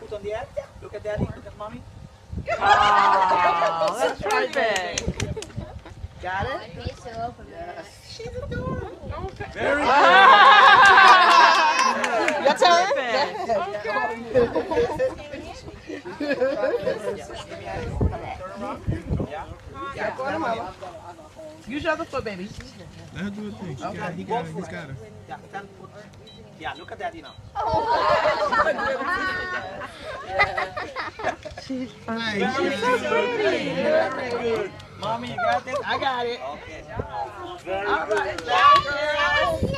foot on the head. Look at daddy. Look at mommy. Oh, that's perfect. Got it? Yes. She's adorable. Okay. Very good. Your turn. Use your other foot, baby. Let her do her thing. He got her. He's got her. Yeah, 10 foot. Yeah, look at daddy now. She's funny. She's so pretty. Very good. Mommy, you got this? I got it. Okay. Very All good. right.